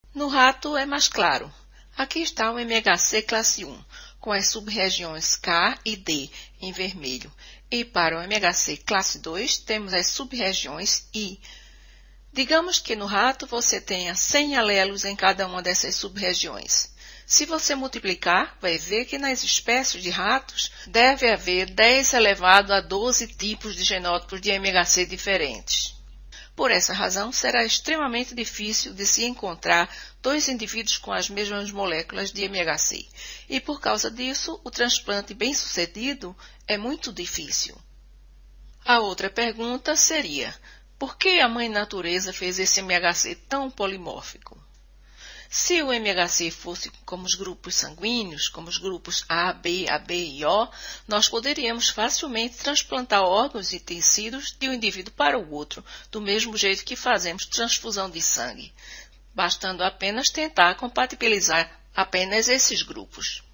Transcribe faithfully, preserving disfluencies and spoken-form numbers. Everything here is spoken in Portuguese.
No rato é mais claro. Aqui está o M H C classe um, com as sub-regiões K e D em vermelho. E para o M H C classe dois, temos as sub-regiões I. Digamos que no rato você tenha cem alelos em cada uma dessas sub-regiões. Se você multiplicar, vai ver que nas espécies de ratos deve haver dez elevado a doze tipos de genótipos de M H C diferentes. Por essa razão, será extremamente difícil de se encontrar dois indivíduos com as mesmas moléculas de M H C. E por causa disso, o transplante bem-sucedido é muito difícil. A outra pergunta seria: por que a mãe natureza fez esse M H C tão polimórfico? Se o M H C fosse como os grupos sanguíneos, como os grupos A, B, A B e O, nós poderíamos facilmente transplantar órgãos e tecidos de um indivíduo para o outro, do mesmo jeito que fazemos transfusão de sangue, bastando apenas tentar compatibilizar apenas esses grupos.